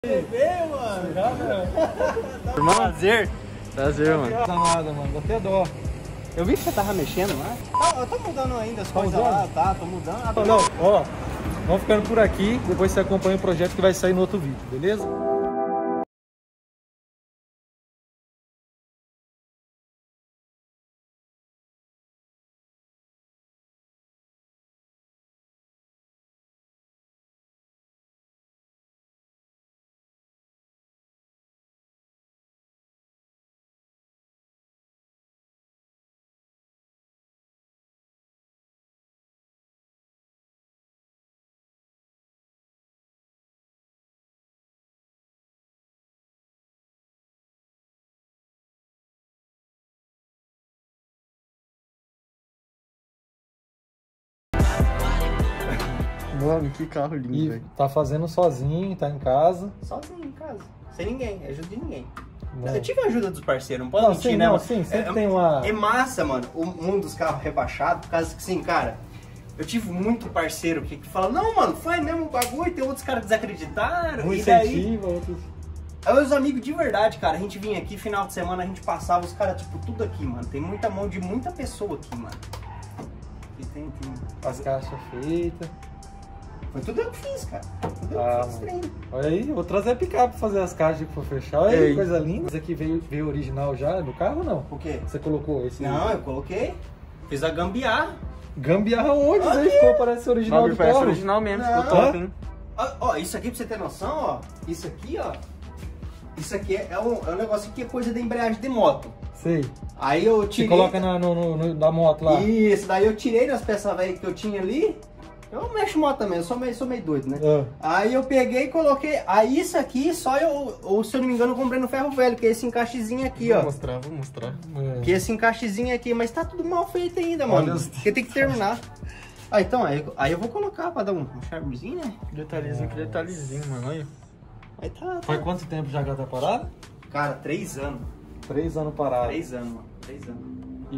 Veio, mano. Irmão, prazer, mano. Não dá nada, mano. Dá até dó. Eu vi que você tava mexendo lá. Eu tô mudando ainda as coisas lá, tá? Tô mudando. Não, ó. Vamos ficando por aqui. Depois você acompanha o projeto que vai sair no outro vídeo, beleza? Mano, que carro lindo, E velho. tá fazendo sozinho, tá em casa. Sozinho em casa. Sem ninguém, ajuda de ninguém. Não. Eu tive a ajuda dos parceiros, não pode Não, mentir, sim, né? não, mano? sim, sempre tem uma... É massa, mano, o mundo dos carros rebaixados, por causa que, assim, cara, eu tive muito parceiro que fala, não, mano, foi mesmo o bagulho, e tem outros caras que desacreditaram, Um e daí... incentiva, outros... Aí meus amigos de verdade, cara, a gente vinha aqui, final de semana, a gente passava, os caras, tipo, tudo aqui, mano. Tem muita mão de muita pessoa aqui, mano. E tem... As caixas feitas. Foi tudo eu que fiz, cara. Tudo eu Ah, que fiz, treino. Olha aí, eu vou trazer a picape pra fazer as caixas que for fechar. Olha aí, Ei. coisa linda. Esse aqui veio original já do carro ou não? O quê? Você colocou esse? Não, eu coloquei. Fiz a gambiarra. Gambiarra onde? Isso aí ficou, parece O original bagulho do parece carro. original mesmo, Não. ficou top, hein? Ó, isso aqui pra você ter noção, ó. Isso aqui, ó. Isso aqui é um negócio que é coisa da embreagem de moto. Sei. Aí eu Você tirei. coloca na moto lá. Isso, daí eu tirei nas peças velhas que eu tinha ali. Eu mexo moto também, eu sou meio doido, né? Ah. Aí eu peguei e coloquei. Aí isso aqui só ou se eu não me engano, eu comprei no ferro velho, que é esse encaixezinho aqui, ó. Vou mostrar. É. Que é esse encaixezinho aqui, mas tá tudo mal feito ainda, Olha mano. os Porque tem que terminar. Ah, então, aí eu vou colocar pra dar um charmezinho, né? Que detalhezinho, mano. Olha. Aí tá. Faz quanto tempo já que ela tá parada? Cara, 3 anos. 3 anos parada. 3 anos, mano. 3 anos. E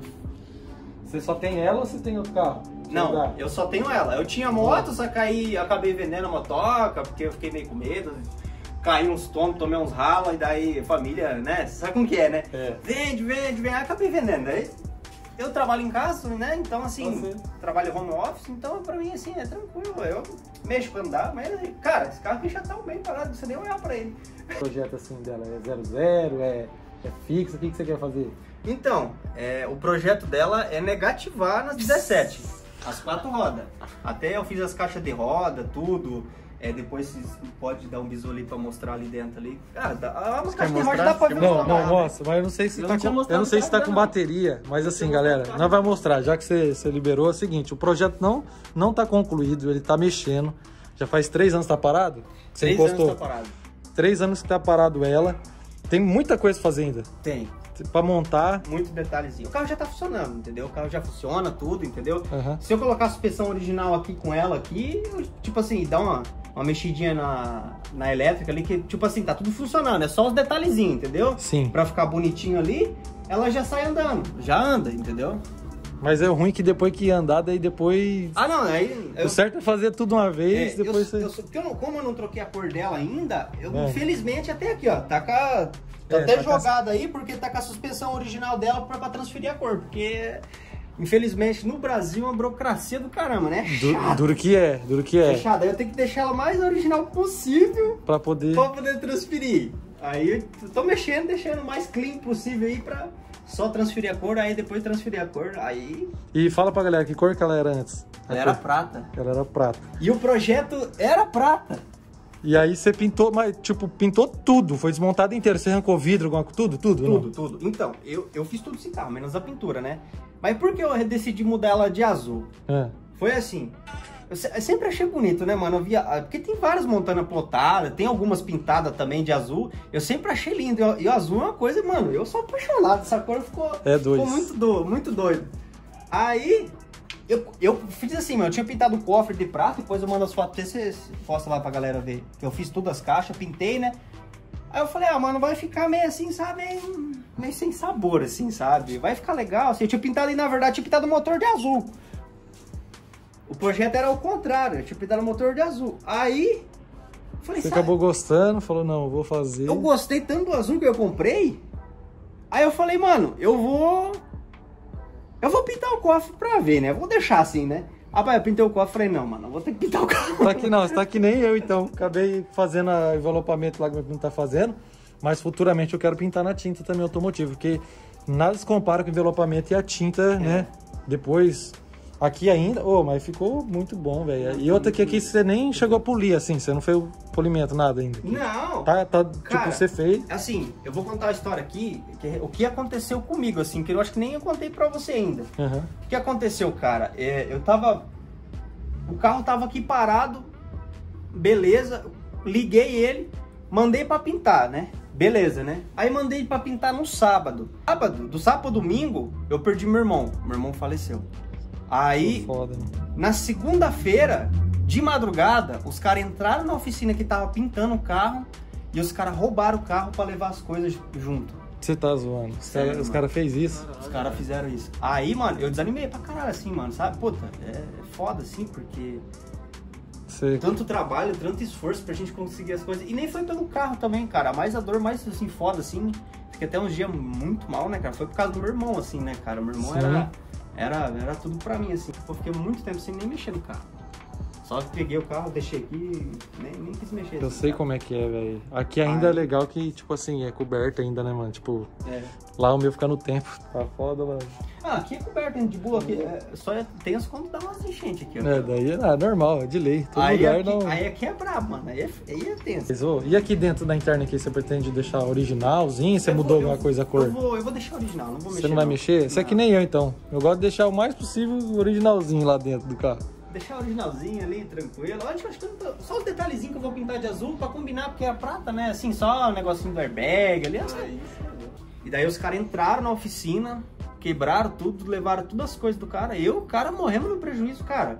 você só tem ela ou você tem outro carro? Não, eu só tenho ela. Eu tinha moto, só que aí eu acabei vendendo a motoca, porque eu fiquei meio com medo. Caí uns tomos, tomei uns ralos, e daí família, né? Sabe como que é, né? É. Vende, aí acabei vendendo. Aí eu trabalho em casa, né? Então, assim, Você. trabalho home office, então pra mim, assim, é tranquilo. Eu mexo pra andar, mas, cara, esse carro aqui já tá bem parado, não precisa nem olhar pra ele. O projeto assim dela é 00, é fixo? O que você quer fazer? Então, o projeto dela é negativar nas 17, as 4 rodas. Até eu fiz as caixas de roda, tudo. Depois vocês pode dar um bisu ali pra mostrar ali dentro ali. Ah, uma caixa de roda dá pra ver. Não, mostra, mas eu não sei se Eu tá não tinha com, mostrado eu não sei se tá nada, com não. bateria, mas assim, tinha galera, mostrado nós vai mostrar, já que você liberou, é o seguinte, o projeto não tá concluído, ele tá mexendo. Já faz 3 anos que tá parado? Que você 3 encostou? anos tá parado. 3 anos que tá parado ela. Tem muita coisa pra fazer ainda. Tem. Pra montar. Muito detalhezinho. O carro já tá funcionando, entendeu? O carro já funciona, tudo, entendeu? Aham. Se eu colocar a suspensão original aqui com ela aqui, tipo assim, dá uma mexidinha na elétrica ali, que tipo assim, tá tudo funcionando, é só os detalhezinhos, entendeu? Sim. Pra ficar bonitinho ali, ela já sai andando, já anda, entendeu? Mas é ruim que depois que andar, daí depois... Ah, não, aí... O certo é fazer tudo uma vez, depois você... Como eu não troquei a cor dela ainda, eu É. infelizmente até aqui, ó, tá até tá com jogada aí, porque tá com a suspensão original dela pra transferir a cor, porque... Infelizmente, no Brasil, é uma burocracia do caramba, né? Duro que é. Fechado. Aí eu tenho que deixar ela mais original possível Pra poder... pra poder transferir. Aí eu tô mexendo, deixando o mais clean possível aí pra só transferir a cor, aí depois transferir a cor, aí... E fala pra galera, que cor que ela era antes? Ela era prata. Ela era prata. E o projeto era prata. E aí você pintou, mas tipo, pintou tudo, foi desmontado inteiro. Você arrancou vidro, tudo? Tudo. Então, eu fiz tudo esse carro, menos a pintura, né? Mas por que eu decidi mudar ela de azul? É. Foi assim, eu sempre achei bonito, né, mano? Eu via, porque tem várias montanas plotadas, tem algumas pintadas também de azul. Eu sempre achei lindo. E o azul é uma coisa, mano, eu sou apaixonado. Essa cor ficou muito doido. Aí, eu fiz assim, mano, eu tinha pintado o cofre de prata, depois eu mando as fotos pra você posta lá pra galera ver. Eu fiz todas as caixas, pintei, né? Aí eu falei, mano, vai ficar meio assim, sabe? Meio sem sabor, assim, sabe? Vai ficar legal, assim. Eu tinha pintado ali, na verdade, tinha pintado o motor de azul. O projeto era o contrário, eu tinha pintado o motor de azul. Aí, Falei, Você sabe, acabou gostando, falou, não, vou fazer. eu gostei tanto do azul que eu comprei. Aí eu falei, mano, eu vou pintar o cofre pra ver, né? Vou deixar assim, né? Rapaz, eu pintei o cofre, falei, não, mano, eu vou ter que pintar o carro. Tá aqui não, você tá que nem eu, então. Acabei fazendo o envelopamento lá que meu primo tá fazendo, mas futuramente eu quero pintar na tinta também automotivo, porque nada se compara com o envelopamento e a tinta, né? Depois, aqui ainda, mas ficou muito bom, velho. E outra que aqui você nem chegou a polir, assim, você não fez o polimento, nada ainda. Não. Tá, Cara, tipo, você fez. Assim, eu vou contar a história aqui, o que aconteceu comigo, assim, que eu acho que nem eu contei pra você ainda. Uhum. O que aconteceu, cara? O carro tava aqui parado, beleza, liguei ele, mandei pra pintar, né? Beleza, né? Aí mandei pra pintar no sábado. Do sábado pro domingo, eu perdi meu irmão. Meu irmão faleceu. Aí, Foda, né? na segunda-feira, de madrugada, os caras entraram na oficina que tava pintando o carro e os caras roubaram o carro pra levar as coisas junto. Você tá zoando. Sério, Os caras fez isso. Os caras fizeram isso. Aí, mano, eu desanimei pra caralho, assim, mano, sabe? Puta, é foda, assim, porque Você... tanto trabalho, tanto esforço pra gente conseguir as coisas. E nem foi pelo carro também, cara. A dor mais, assim, foda, assim. Fiquei até uns dias muito mal, né, cara? Foi por causa do meu irmão, assim, né, cara? O meu irmão era tudo pra mim, assim. Eu fiquei muito tempo sem nem mexer no carro. Só que peguei o carro, deixei aqui e nem quis mexer. Eu assim, sei cara. como é que é, velho. Aqui ainda é legal que, tipo assim, é coberto ainda, né, mano? Tipo, lá o meu fica no tempo. Tá foda, mano. Ah, aqui é coberto, hein, de boa. Aqui só tem as quando dá umas enchentes aqui, ó. Daí é normal, é de lei. Todo Aí lugar aqui, não... aí aqui é brabo, mano. Aí é tenso. E aqui dentro da interna aqui, você pretende deixar originalzinho? Você mudou alguma coisa a cor? Eu vou deixar original, não vou mexer. Você não vai mexer? Você é que nem eu, então. Eu gosto de deixar o mais possível originalzinho lá dentro do carro. Deixar originalzinho ali, tranquilo. Eu acho que só os detalhezinhos que eu vou pintar de azul pra combinar, porque é a prata, né? Assim, só o negocinho do airbag ali. E daí os caras entraram na oficina, quebraram tudo, levaram todas as coisas do cara. E o cara morrendo no prejuízo, cara.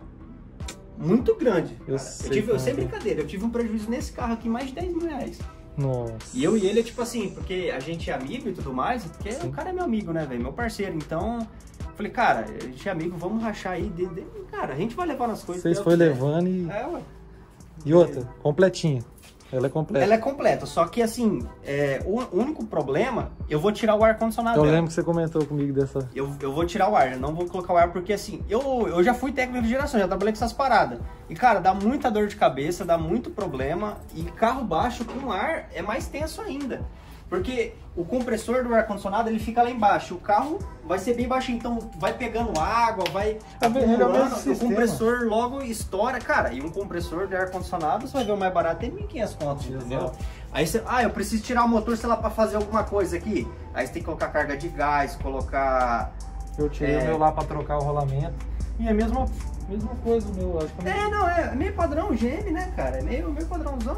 Muito grande. Eu Sem brincadeira, eu tive um prejuízo nesse carro aqui, mais de 10 mil reais. Nossa. E eu e ele é tipo assim, porque a gente é amigo e tudo mais, porque o cara é meu amigo, né, velho? Meu parceiro. Então, falei, cara, a gente é amigo, vamos rachar aí. Cara, a gente vai levar nas coisas. Vocês foi levando e... Ué. E outra, completinha. Ela é completa. Ela é completa, só que assim, o único problema, eu vou tirar o ar-condicionado Eu dela. lembro que você comentou comigo dessa... Eu vou tirar o ar, eu não vou colocar o ar, porque assim, eu já fui técnico de geração, já trabalhei com essas paradas. E cara, dá muita dor de cabeça, dá muito problema, e carro baixo com ar é mais tenso ainda. Porque o compressor do ar-condicionado, ele fica lá embaixo, o carro vai ser bem baixinho, então vai pegando água, vai acumulando, o compressor logo estoura. Cara, e um compressor de ar-condicionado, você vai ver o mais barato, tem 1.500 contos, entendeu? Aí você, eu preciso tirar o motor, sei lá, pra fazer alguma coisa aqui. Aí você tem que colocar carga de gás, colocar... Eu tirei o meu lá pra trocar o rolamento. E é a mesma coisa o meu, acho que é meio padrão GM, né, cara? É meio padrãozão.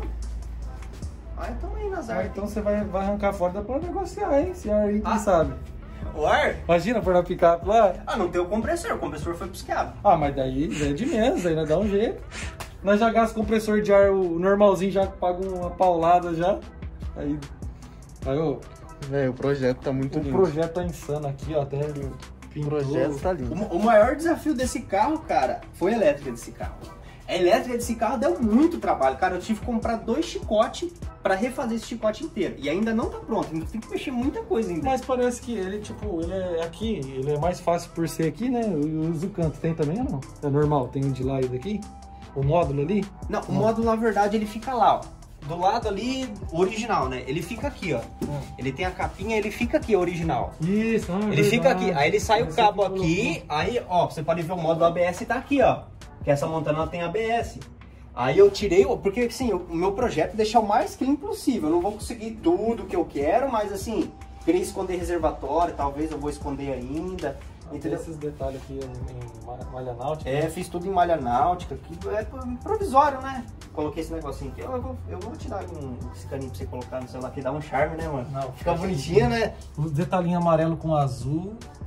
Aí tamo aí nas artes. Então você vai arrancar fora, dá pra negociar, hein? Se aí, quem sabe. O ar? Imagina pôr na picape lá. Não tem o compressor foi piscado. Mas daí é de menos, aí nós dá um jeito. Nós já gastamos compressor de ar, o normalzinho já paga uma paulada já. Aí Velho, o projeto tá muito lindo. O projeto tá insano aqui, ó, até O projeto tá lindo. O maior desafio desse carro, cara, foi a elétrica desse carro. A elétrica desse carro deu muito trabalho, cara. Eu tive que comprar 2 chicotes pra refazer esse chicote inteiro. E ainda não tá pronto, ainda tem que mexer muita coisa ainda. Mas parece que ele, tipo, ele é aqui, ele é mais fácil por ser aqui, né? O canto tem também ou não? É normal, tem um de lá e daqui? O módulo ali? Não, o módulo, na verdade, ele fica lá, ó. Do lado ali, o original, né? Ele fica aqui, ó. Ele tem a capinha, ele fica aqui, o original. Isso, ele fica aqui. Aí ele sai o cabo aqui, aí, ó, você pode ver o módulo ABS tá aqui, ó. Que essa montana tem ABS. Aí eu tirei, porque assim, o meu projeto é deixar o mais clean possível. Eu não vou conseguir tudo que eu quero, mas assim, queria esconder reservatório, talvez eu vou esconder ainda. Entendeu? Esses detalhes aqui em malha náutica. Fiz tudo em malha náutica, que é provisório, né? Coloquei esse negocinho aqui. Eu vou te dar esse caninho pra você colocar no celular aqui, dá um charme, né, mano? Não, fica bonitinho, né? Os detalhinhos amarelo com azul.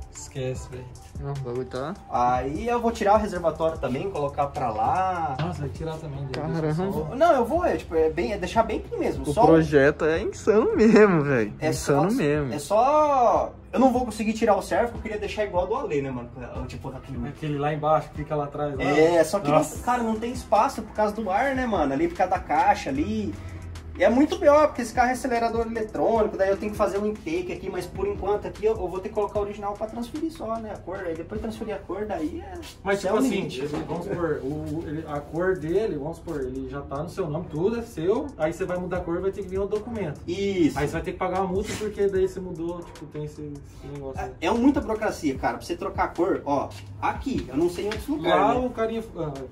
Esquece, velho. Não, o bagulho tá... Aí eu vou tirar o reservatório também, colocar pra lá. Nossa, vai tirar também. Caramba. Não, eu vou, deixar bem aqui mesmo. O projeto é insano mesmo, velho. Insano mesmo. É só... Eu não vou conseguir tirar o servo, porque eu queria deixar igual do Ale, né, mano? Tipo, aquele lá embaixo, que fica lá atrás. Lá. Só que, cara, não tem espaço por causa do ar, né, mano? Ali por causa da caixa ali. E é muito pior, porque esse carro é acelerador eletrônico, daí eu tenho que fazer um intake aqui, mas por enquanto aqui eu vou ter que colocar o original pra transferir só, né, a cor. Aí depois transferir a cor, daí é... Mas tipo assim, vamos supor, a cor dele, vamos supor, ele já tá no seu nome, tudo é seu, aí você vai mudar a cor, vai ter que vir um documento. Isso. Aí você vai ter que pagar uma multa porque daí você mudou, tipo, tem esse negócio aí. É muita burocracia, cara, pra você trocar a cor, ó, aqui, eu não sei em outros lugares, lá né? o carinha...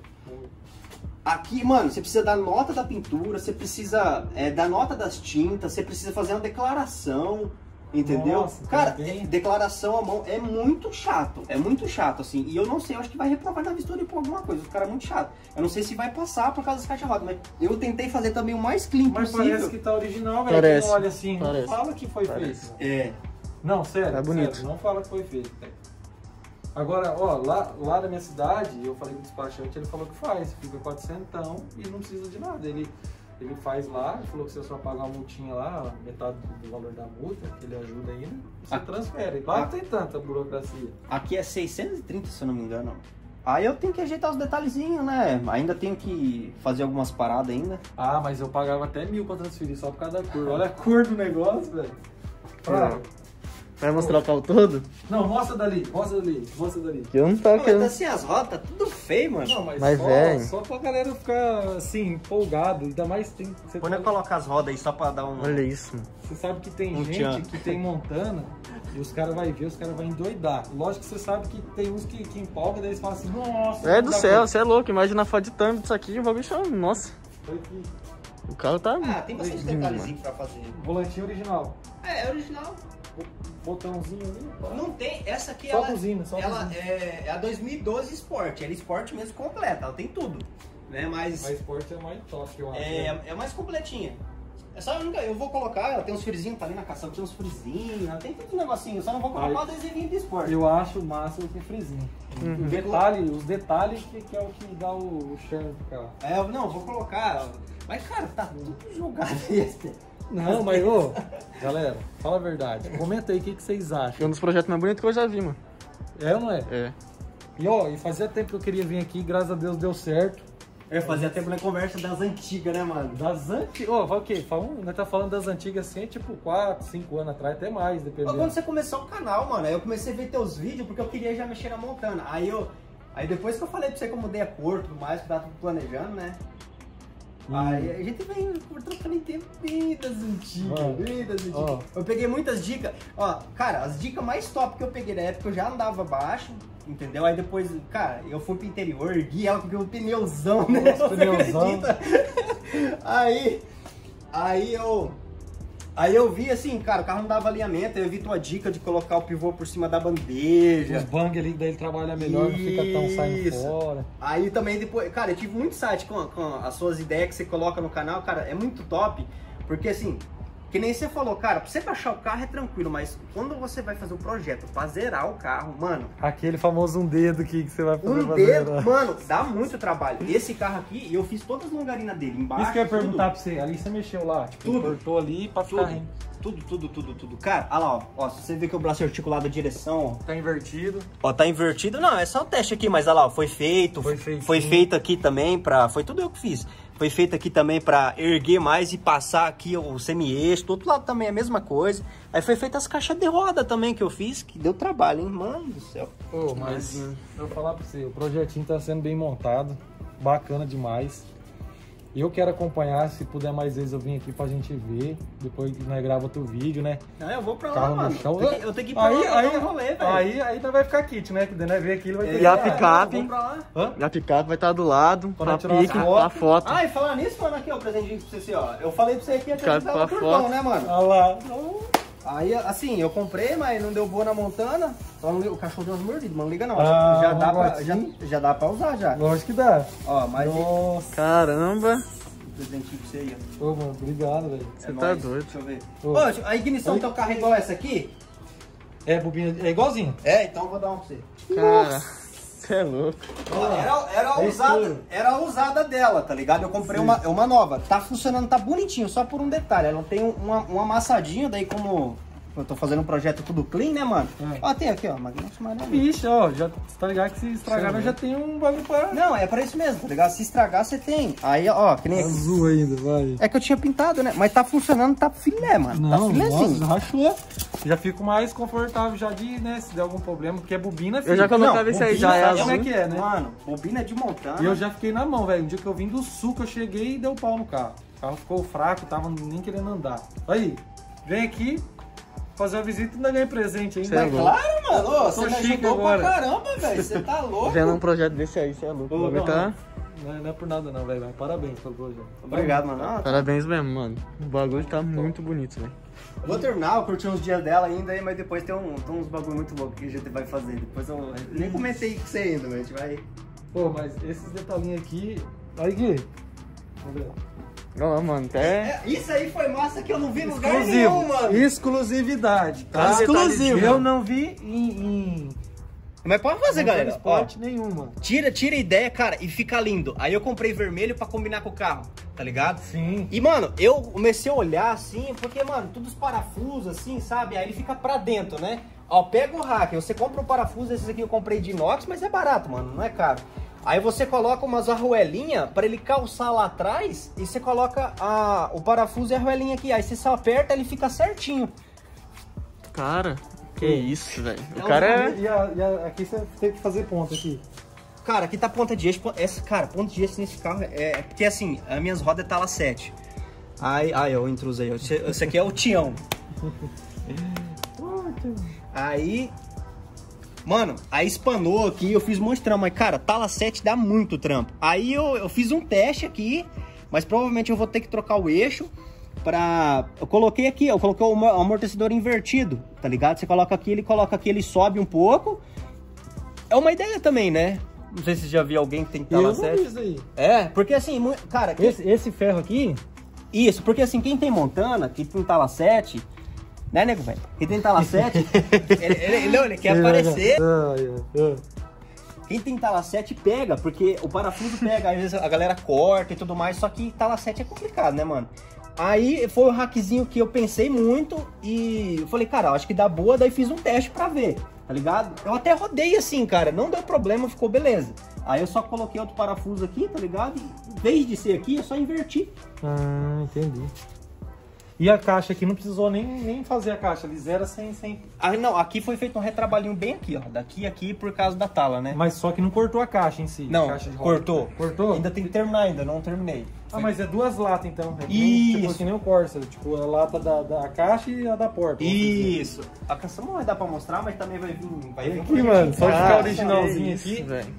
Aqui, mano, você precisa da nota da pintura, você precisa da nota das tintas, você precisa fazer uma declaração, entendeu? Nossa, cara, declaração à mão é muito chato, assim. E eu não sei, eu acho que vai reprovar na vistoria por alguma coisa, o cara é muito chato. Eu não sei se vai passar por causa das caixas rodas, mas eu tentei fazer também o mais clean possível. Mas parece que tá original, velho. Parece. Quem olha assim, Parece. não fala que foi feito. Não, sério, Tá bonito. sério, não fala que foi feito, velho. Agora, ó, lá na minha cidade, eu falei com o despachante, ele falou que faz, fica 400 e não precisa de nada. Ele faz lá, ele falou que você só paga uma multinha lá, metade do valor da multa, que ele ajuda ainda, você transfere. Lá não tem tanta burocracia. Aqui é 630, se eu não me engano. Aí eu tenho que ajeitar os detalhezinhos, né? Ainda tenho que fazer algumas paradas ainda. Ah, mas eu pagava até 1.000 pra transferir, só por causa da cor. Olha a cor do negócio, velho. Vai mostrar o carro todo? Não, mostra dali. Eu não tava Mas querendo. assim, as rodas tá tudo feio, mano. Não, Mas, velho. só pra galera ficar, assim, empolgado. Ainda mais tem... Quando eu colocar as rodas aí só pra dar um... Olha isso. Você sabe que tem gente tchan. que tem Montana e os caras vão ver, os caras vão endoidar. Lógico que você sabe que tem uns que empolgam, daí eles falam assim, nossa... É do céu, você é louco. Imagina a foto de thumb disso aqui, o bagulho chama. Nossa. Foi aqui. O carro tá... tem bastante detalhezinho pra fazer. Volantinho original. É original. Botãozinho ali. Não tem, essa aqui Só buzina, ela é a 2012 Sport, ela é Sport mesmo completa, ela tem tudo, né? Mas A Sport é mais top, eu acho. é mais completinha. É só eu vou colocar, ela tem uns frisinhos, tá ali na caçamba, tem uns frisinhos, ela tem tudo um negocinho, só não vou colocar o adesivinho do Sport. Eu acho massa o frezinho. Os detalhes que é o que dá o charme pro carro. Não, vou colocar, mas cara, tá tudo jogado esse. Não, mas ô, galera, fala a verdade. Comenta aí o que vocês É um acham. dos projetos mais bonitos que eu já vi, mano. É ou não é? É. E ó, fazia tempo que eu queria vir aqui, graças a Deus deu certo. Fazia tempo na conversa das antigas, né, mano? Das antigas. Ó, o quê? Nós tá falando das antigas assim, tipo 4, 5 anos atrás, até mais, dependendo. Quando você começou o canal, mano, aí eu comecei a ver teus vídeos porque eu queria já mexer na Montana. Aí depois que eu falei pra você que eu mudei a cor e tudo mais, que tava tudo planejando, né? Aí a gente vem trocando em tempo bem das antigas, bem das antigas. Eu peguei muitas dicas. Ó, cara, as dicas mais top que eu peguei na época, eu já andava baixo, entendeu? Aí depois, cara, eu fui pro interior, ergui ela com o pneuzão, né? Nossa, pneuzão. Aí eu vi assim, cara, o carro não dava alinhamento, eu vi tua dica de colocar o pivô por cima da bandeja. Os bang ali, daí ele trabalha melhor, não fica tão saindo fora. Aí também depois, cara, eu tive muito site com as suas ideias que você coloca no canal, cara, é muito top, porque assim, que nem você falou, cara, pra você baixar o carro é tranquilo, mas quando você vai fazer o projeto pra zerar o carro, mano... Aquele famoso dedo que você vai fazer. Um dedo, mano, dá muito trabalho. Esse carro aqui, eu fiz todas as longarinas dele, embaixo. Isso que eu ia perguntar pra você, ali você mexeu lá, tipo, Tudo. cortou ali pra ficar rindo. Tudo. Cara, olha lá, ó, se você ver que o braço articulado da direção, ó. Tá invertido. Ó, tá invertido. Não, é só o teste aqui, mas olha lá, ó, foi feito. Foi feito aqui também pra... Foi tudo eu que fiz. Foi feito aqui também pra erguer mais e passar aqui o semi-eixo. Do outro lado também é a mesma coisa. Aí foi feita as caixas de roda também que eu fiz, que deu trabalho, hein? Mano do céu. Pô, mas eu vou falar pra você, o projetinho tá sendo bem montado. Bacana demais. Eu quero acompanhar, se puder mais vezes eu vim aqui pra gente ver. Depois que nós grava outro vídeo, né? Não, eu vou pra lá, Carro mano. no chão. Eu tenho que ir pra lá pra dar um rolê, velho. Aí não vai ficar kit, né? Que daí nós ver aqui, ele vai ter E a picape, Vamos pra lá. e a picape vai estar do lado, Quando pra tirar pique, as pra foto. Ah, e falando nisso, mano, aqui, ó, o presentinho pra você, ó. Eu falei pra você aqui, Cara, até que pra tava turbão, foto. né, mano? Olha lá. Aí, assim, eu comprei, mas não deu boa na Montana. Então, o cachorro deu umas mordidas, mas não liga não. Ah, já dá pra usar já. Lógico que dá. Ó, mas Nossa. Caramba, presentinho pra você aí, ó. Ô, mano, obrigado, velho. você tá doido. Deixa eu ver. Ô. Ô, a ignição do teu carro é igual essa aqui? É, bobina, é igualzinho. É, então eu vou dar um pra você. Cara, você é louco. Era a usada dela, tá ligado? Eu comprei uma nova. Tá funcionando, tá bonitinho, só por um detalhe. Ela tem um amassadinho, daí como eu tô fazendo um projeto tudo clean, né, mano? É. Ó, tem aqui, ó, magnético amarelo. Vixe, ó, já tá ligado que se estragar, nós já tem um bagulho pra... Não, é pra isso mesmo, tá ligado? Se estragar, você tem. Aí, ó, que nem... Azul ainda, vai. É que eu tinha pintado, né? Mas tá funcionando, tá filé, mano. Tá filézinho. Nossa, rachou. Já fico mais confortável já de, né, se der algum problema, porque é bobina, filho. Eu já colocava isso aí, já é sabe azul. como é que é, né? Mano, bobina de montana. E eu já fiquei na mão, velho. Um dia que eu vim do sul, que eu cheguei e deu pau no carro. O carro ficou fraco, tava nem querendo andar. Aí, vem aqui fazer uma visita e ainda ganhei presente ainda. Cê é louco. Claro, mano. Ô, você me chique ajudou agora. pra caramba, velho. Você tá louco. Vendo um projeto desse aí, você é louco. Ô, O bagulho não, tá... não é por nada não, velho. Parabéns pelo projeto. Obrigado, mano. Ah, Parabéns mesmo, mano. O bagulho tá muito bonito, velho. vou terminar, eu curti uns dias dela ainda aí, mas depois tem uns bagulho muito louco que a gente vai fazer. Depois eu nem comentei com você ainda, mas a gente vai... Pô, mas esses detalhinhos aqui... Aí, Gui. Vamos ver. Ó, mano, até... Isso aí foi massa que eu não vi em lugar nenhum, mano. Exclusividade, tá? Exclusivo. Eu não vi em Mas pode fazer, galera. Ó, esporte nenhuma. tira a ideia, cara, e fica lindo. Aí eu comprei vermelho pra combinar com o carro, tá ligado? Sim. E, mano, eu comecei a olhar assim, porque, mano, todos os parafusos, assim, sabe? Aí ele fica pra dentro, né? Ó, pega o hacker, você compra um parafuso, esses aqui eu comprei de inox, mas é barato, mano, não é caro. Aí você coloca umas arruelinhas pra ele calçar lá atrás e você coloca o parafuso e a arruelinha aqui. Aí você só aperta, ele fica certinho. Cara, que isso, velho. O cara é... Aqui você tem que fazer ponto aqui. Cara, aqui tá ponta de eixo. Cara, ponta de eixo nesse carro é porque assim, as minhas rodas tá lá 7. Ai, ó, o intruso aí. Esse aqui é o Tião. Aí, mano, aí espanou aqui, eu fiz um monte de trampo, mas cara, tala 7 dá muito trampo. Aí eu fiz um teste aqui, mas provavelmente eu vou ter que trocar o eixo pra... Eu coloquei o amortecedor invertido, tá ligado? Você coloca aqui, ele sobe um pouco. É uma ideia também, né? Não sei se você já viu alguém que tem tala 7. Isso aí. É, porque assim, cara... Esse ferro aqui... Isso, porque assim, quem tem Montana, que tem tala 7... Né, nego, velho? Quem tem tala 7, ele quer aparecer. Quem tem tala 7 pega, porque o parafuso pega, às vezes a galera corta e tudo mais, só que tala 7 é complicado, né, mano? Aí foi o hackzinho que eu pensei muito e eu falei, cara, eu acho que dá boa, daí fiz um teste pra ver, tá ligado? Eu até rodei assim, cara, não deu problema, ficou beleza. Aí eu só coloquei outro parafuso aqui, tá ligado? E em vez de ser aqui, eu só inverti. Ah, entendi. E a caixa aqui não precisou nem fazer a caixa, ele zera sem... Ah, não, aqui foi feito um retrabalhinho bem aqui, ó. Daqui a aqui por causa da tala, né? Mas só que não cortou a caixa em si. Não, caixa de roda. cortou. Cortou? Ainda tem que terminar ainda, não terminei. Ah, mas é duas latas então. É que nem, tipo, Isso. que nem o Corsa. Tipo, a lata da caixa e a da porta. Isso. A canção não vai dar pra mostrar, mas também vai vir um Aqui, mano, só top. ficar originalzinho isso, aqui. velho.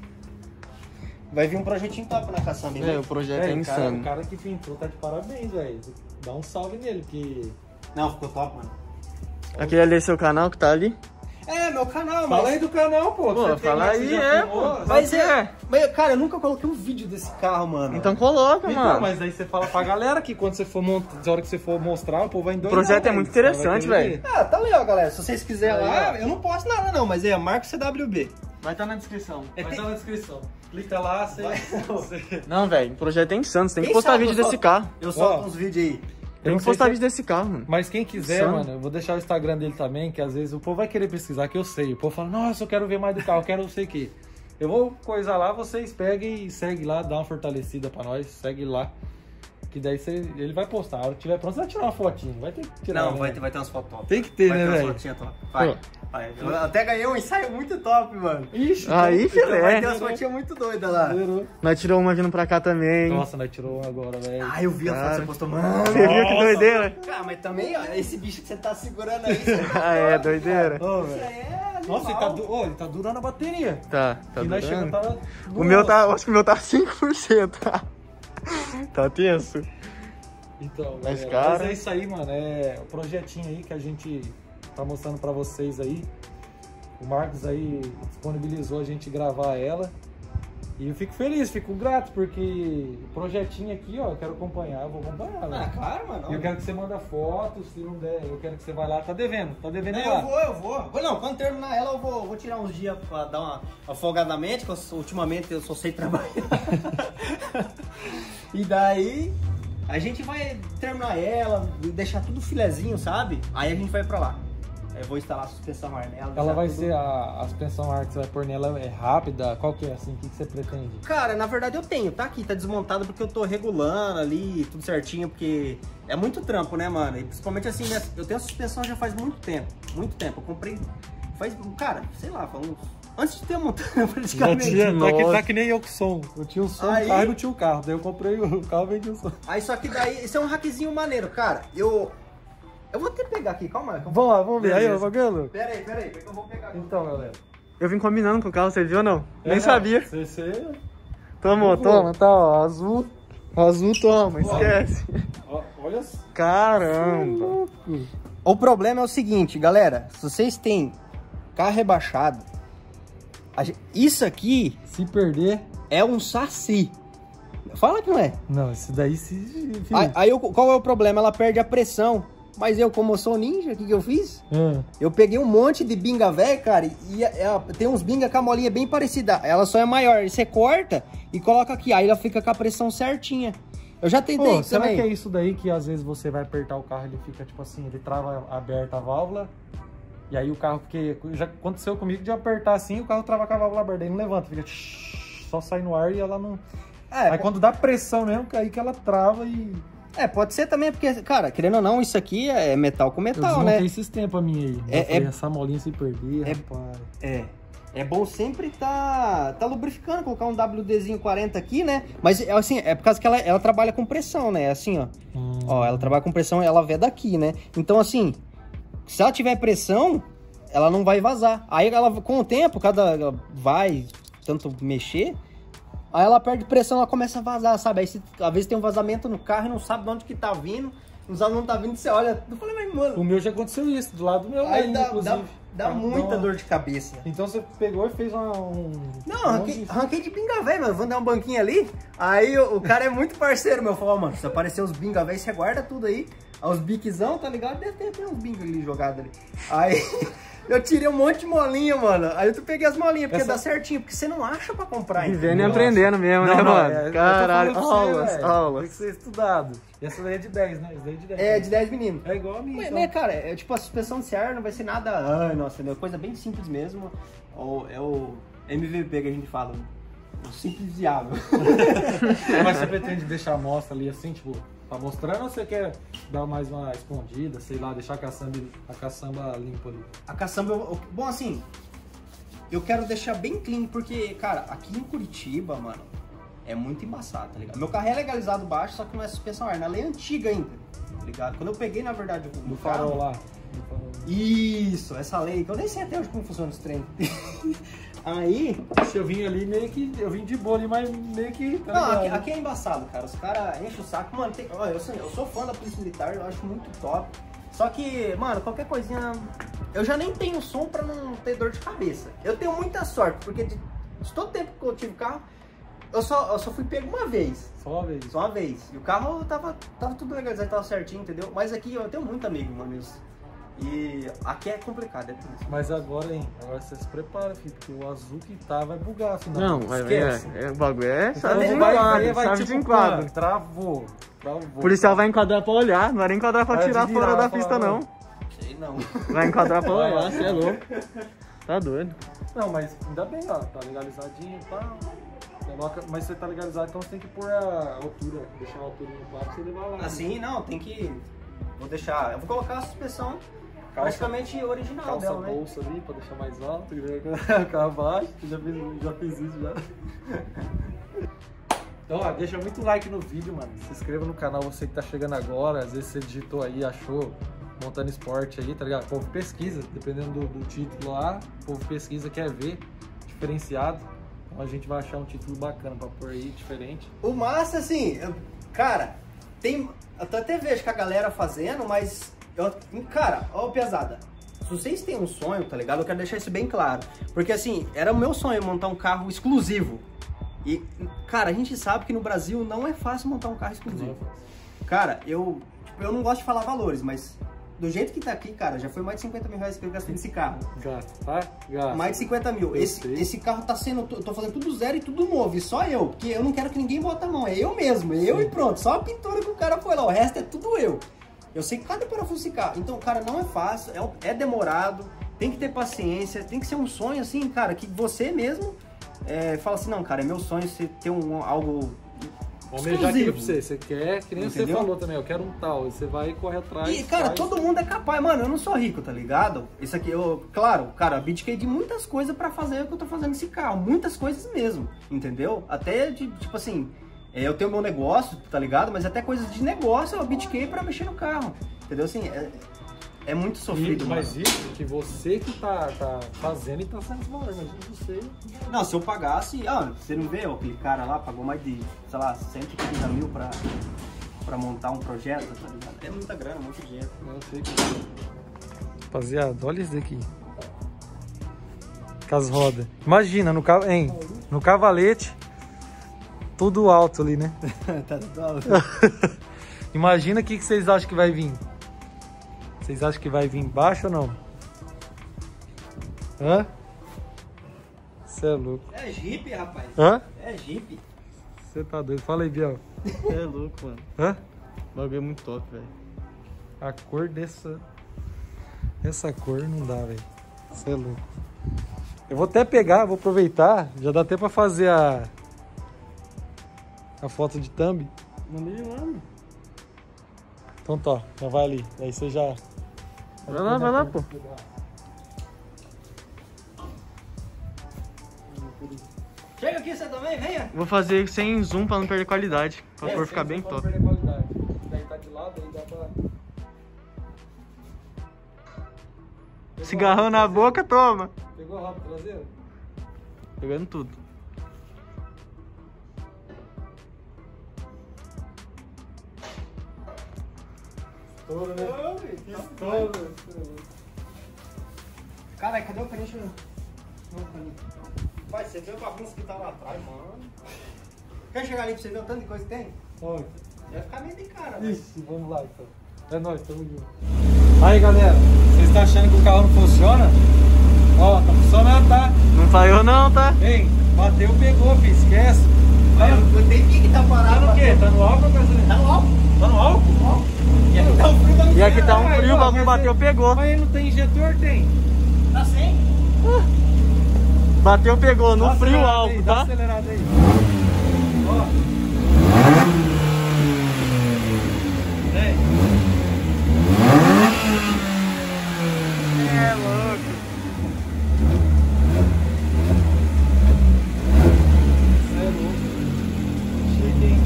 Vai vir um projetinho top na caçamba, É, né? o projeto é O insano. cara que pintou tá de parabéns, velho. Dá um salve nele, porque... Não, ficou top, mano. Aquele ali é seu canal que tá ali? É, meu canal, mas... Fala aí do canal, pô. Pô, Você tem, fala né, aí, você já é, filmou? pô. Mas é. Mas, cara, eu nunca coloquei um vídeo desse carro, mano. Então coloca, Então, mano. mas aí você fala pra galera que quando você for montar, na hora que você for mostrar, o povo vai endoidar. O projeto é velho. muito Os caras interessante, vão querer velho. ver. Ah, tá legal, galera. Se vocês quiserem Aí, lá, ó. eu não posto nada não, mas é Marco CWB. Vai estar na descrição. Vai estar na descrição. Clica lá, você... Não, velho, o projeto é insano. Você tem que Quem postar sabe vídeo eu desse solto- carro. Eu solto Ó. uns vídeos aí. Tem não que sei postar se- vídeo desse carro, mano. Mas quem quiser, Insano. mano, eu vou deixar o Instagram dele também, que às vezes o povo vai querer pesquisar, que eu sei. O povo fala, nossa, eu quero ver mais do carro, eu quero não sei o quê. Eu vou coisar lá, vocês peguem e seguem lá, dá uma fortalecida pra nós, segue lá. Que daí ele vai postar. A hora que tiver pronto, você vai tirar uma fotinha. Vai ter que tirar. Não, né? vai ter umas fotos top. Tem que ter, Vai né, ter umas velho? fotinhas top. Vai. Eu até ganhei um ensaio muito top, mano. Ixi, Aí, Então vai ter filé. umas fotinhas muito doidas lá. zerou. Nós tirou uma vindo pra cá também. Nossa, nós tirou um agora, velho. Ah, eu vi a foto que Cara. você postou, mano. Você viu que doideira? Cara, mas também, ó, esse bicho que você tá segurando aí, você tá Ah, é, doideira. Ô, Isso velho. aí é animal. Nossa, ele tá durando a bateria. Tá E nós chegamos, durando. tava... O meu tá, acho que o meu tá 5%. Tá tenso. Então, Mas, galera, cara- mas é isso aí, mano. É o projetinho aí que a gente tá mostrando pra vocês aí. O Marcos aí disponibilizou a gente gravar ela. E eu fico feliz, fico grato, porque o projetinho aqui, ó, eu quero acompanhar, eu vou acompanhar, né? Ah, claro, mano. E eu quero que você manda fotos, se não der, eu quero que você vá lá, tá devendo Não, lá. eu vou. Não, quando terminar ela, eu vou tirar uns dias pra dar uma afogadamente, que ultimamente eu só sei trabalhar. E daí, a gente vai terminar ela, deixar tudo filezinho, sabe? Aí a gente vai pra lá. Eu vou instalar a suspensão ar nela. Ela vai tudo... ser a suspensão ar que você vai pôr nela é rápida? Qual que é, assim, o que você pretende? Cara, na verdade eu tenho, tá aqui, tá desmontado porque eu tô regulando ali, tudo certinho, porque é muito trampo, né, mano? E principalmente assim, eu tenho a suspensão já faz muito tempo. Eu comprei, faz, cara, sei lá, foi uns... Antes de ter a montanha, praticamente. Tá que nem eu com som. Eu tinha o som do carro e não tinha o carro. Daí eu comprei o carro e vendi o som. Aí só que daí, esse é um hackzinho maneiro, cara. Eu vou até pegar aqui, calma aí. Vamos lá, vamos ver. Aí, ó, Magano. Pera aí, que eu vou pegar aqui. Então, galera. Eu vim combinando com o carro, você viu ou não? Nem sabia. Você... Toma, tá, ó, azul. Azul, toma, esquece. Olha só. Caramba. O problema é o seguinte, galera. Se vocês têm carro rebaixado, isso aqui... Se perder... É um saci. Fala que não é. Não, esse daí se... Aí qual é o problema? Ela perde a pressão. Mas eu, como eu sou ninja, o que eu fiz? Eu peguei um monte de binga velho, cara, e tem uns binga com a molinha bem parecida. Ela só é maior. E você corta e coloca aqui. Aí ela fica com a pressão certinha. Eu já tentei também. Será que é isso daí que às vezes você vai apertar o carro e ele fica tipo assim, ele trava aberta a válvula? E aí o carro, porque já aconteceu comigo de apertar assim, o carro trava com a válvula aberta, aí não levanta, fica só sai no ar e ela não... aí quando dá pressão mesmo, aí que ela trava e... pode ser também, porque, cara, querendo ou não, isso aqui é metal com metal, né? Eu esses tempos a minha aí. Essa molinha se perder, rapaz. É bom sempre tá lubrificando, colocar um WDzinho 40 aqui, né? Mas, assim, é por causa que ela trabalha com pressão, né? Assim, ó. Ó, ela trabalha com pressão, ela vê daqui, né? Então, assim, se ela tiver pressão, ela não vai vazar. Aí, ela, com o tempo, ela vai tanto mexer... Aí ela perde pressão, ela começa a vazar, sabe? Aí às vezes tem um vazamento no carro e não sabe de onde que tá vindo. Não sabe de onde tá vindo, você olha. Eu falei, mas mano... O meu já aconteceu isso, do lado do meu aí ainda, inclusive. Dá muita dor de cabeça. Então você pegou e fez Não, arranquei de binga velho, mano. Vou dar um banquinho ali. Aí o cara é muito parceiro, meu. Falou, mano, se aparecer os binga velho, você guarda tudo aí. Os biquezão, tá ligado? Deve ter até uns binga ali jogados ali. Aí... Eu tirei um monte de molinha, mano. Aí eu peguei as molinhas, porque dá certinho. Porque você não acha pra comprar ainda. Vivendo e aprendendo mesmo, né, mano? Caralho, aulas. Tem que ser estudado. E essa daí é de 10, né? Essa daí é de 10. É, de 10 meninos. É igual a minha. Mas, né, cara, é tipo a suspensão de ar, não vai ser nada... Ai, nossa, entendeu? Coisa bem simples mesmo. É o MVP que a gente fala. O simples viável. Mas você pretende deixar a amostra ali assim, tipo... Tá mostrando ou você quer dar mais uma escondida, sei lá, deixar a caçamba limpa ali? A caçamba, bom assim, eu quero deixar bem clean, porque, cara, aqui em Curitiba, mano, é muito embaçado, tá ligado? Meu carro é legalizado baixo, só que não é suspensão ar, na lei antiga ainda, tá ligado? Quando eu peguei, na verdade, no farol lá. Isso, essa lei, que eu nem sei até hoje como funciona esse trem. Aí... Eu vim ali eu vim de boa ali, mas meio que... Não, aqui é embaçado, cara. Os caras enchem o saco. Mano, eu sou fã da Polícia Militar, eu acho muito top. Só que, mano, qualquer coisinha... Eu já nem tenho som pra não ter dor de cabeça. Eu tenho muita sorte, porque de todo tempo que eu tive carro, eu só fui pego uma vez. Só uma vez? Só uma vez. E o carro tava tudo legalizado, tava certinho, entendeu? Mas aqui eu tenho muito amigo, mano. E aqui é complicado, é tudo isso. Mas agora, hein? Agora você se prepara, filho, porque o azul que tá vai bugar, afinal. Não, o bagulho é chave de enquadro, chave de enquadro. Travou. O policial vai enquadrar pra olhar, não vai nem enquadrar pra tirar fora da pista, não. Sei não. Vai enquadrar pra olhar, você é louco. Tá doido. Não, mas ainda bem, ó, tá legalizadinho e tal. Mas você tá legalizado, então você tem que pôr a altura, deixar a altura no quadro pra você levar lá. Assim, não, tem que... Vou deixar... Eu vou colocar a suspensão praticamente original dela, né? Bolsa ali pra deixar mais alto, cá abaixo, já fiz isso já. Então, ó, deixa muito like no vídeo, mano. Se inscreva no canal, você que tá chegando agora. Às vezes você digitou aí, achou Montana Esporte aí, tá ligado? O povo pesquisa, dependendo do título lá, o povo pesquisa, quer ver, diferenciado. Então a gente vai achar um título bacana pra pôr aí, diferente. O massa, assim, cara, eu até vejo que a galera fazendo, mas... Cara, ó, pesada. Se vocês têm um sonho, tá ligado? Eu quero deixar isso bem claro. Porque assim, era o meu sonho montar um carro exclusivo. E, cara, a gente sabe que no Brasil não é fácil montar um carro exclusivo. Cara, eu não gosto de falar valores, mas do jeito que tá aqui, cara, já foi mais de 50 mil reais que eu gastei nesse carro. Gasta, tá? Gasta. Mais de 50 mil. Esse carro tá sendo, eu tô fazendo tudo zero e tudo novo, e só eu, porque eu não quero que ninguém bota a mão, é eu mesmo, e pronto, só a pintura que o cara foi lá, o resto é tudo eu. Eu sei cada parafuso desse carro, então, cara, não é fácil, é demorado, tem que ter paciência, tem que ser um sonho, assim, cara, que você mesmo fala assim, não, cara, é meu sonho você ter algo almejar aquilo pra você quer, que nem entendeu? Você falou também, eu quero um tal, e você vai correr atrás. E, cara, faz. todo mundo é capaz, mano, eu não sou rico, tá ligado? Isso aqui, claro, cara, abdiquei de muitas coisas pra fazer o que eu tô fazendo nesse carro, muitas coisas mesmo, entendeu? Até, tipo assim, eu tenho meu negócio, tá ligado? Mas até coisas de negócio eu abdiquei pra mexer no carro, entendeu? Assim, é muito sofrido, mas mano. isso que você que tá fazendo e tá saindo esse valor, mas você... Não, se eu pagasse, você não vê, aquele cara lá pagou mais de, sei lá, 130 mil pra montar um projeto, tá ligado? É muita grana, muito dinheiro. Eu sei que... Rapaziada, olha isso daqui. Com as rodas. Imagina, no cavalete, tudo alto ali, né? Tá tudo alto. Imagina o que vocês acham que vai vir. Vocês acham que vai vir baixo ou não? Hã? Você é louco. É Jeep, rapaz. Hã? É Jeep. Você tá doido. Fala aí, Biel. Você é louco, mano. Hã? O bagulho é muito top, velho. A cor essa cor não dá, velho. Você é louco. Eu vou até pegar, vou aproveitar. Já dá até pra fazer a foto de thumb. Mandei lá, mano. Então tá, já vai ali. Aí você já... Vai lá, pô. Chega aqui você também, venha. Vou fazer sem zoom pra não perder qualidade. Pra cor ficar bem top. Perder qualidade. Daí tá de lado, aí dá pra... Cigarrão na boca, toma. Pegou rápido traseiro? Pegando tudo. Estouro, né? Estouro. Caralho, cadê o peixe? Vai, você viu a bagunça que tá lá atrás, mano? Quer chegar ali pra você ver o tanto de coisa que tem? Olha. Vai ficar meio de cara, velho. Ixi, vamos lá então. É nóis, tamo junto. Aí galera, vocês estão achando que o carro não funciona? Ó, tá funcionando, tá? Não falhou não, tá? Ei, bateu, pegou, filho, esquece. Não tem que tá parado. Tá no quê? Tá no álcool ou gasolina? Tá no álcool. Tá no álcool? E aqui tá um frio da E aqui tá um Aí, frio, o ó, bagulho mas bateu, você- pegou. Mas ele não tem injetor? Tem. Tá sem? Bateu, pegou, no Dá frio o acelerada aí, álcool, dá tá? acelerada aí. Ó. Vem. É louco. Você é louco. Chique, hein?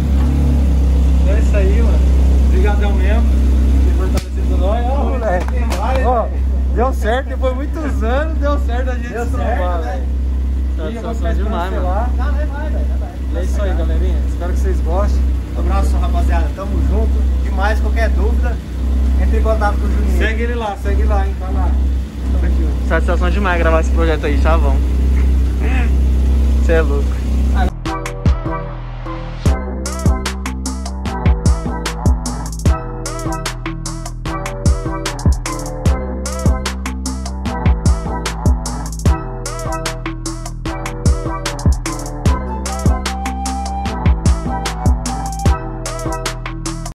É isso aí, mano. Obrigadão mesmo. Por fortalecendo nós. Ó, moleque. Ó, deu certo, depois de muitos anos, deu certo a gente se trombar, velho. E eu vou ficar esperando demais, você mano. lá. Não, vai, velho. É isso aí, galerinha. Espero que vocês gostem. Um abraço, rapaziada. Tamo junto. Demais, qualquer dúvida, entre em contato com o Juninho. Segue ele lá, hein? Vai lá. Tamo aqui, ó. Satisfação demais gravar esse projeto aí, chavão. Você é louco.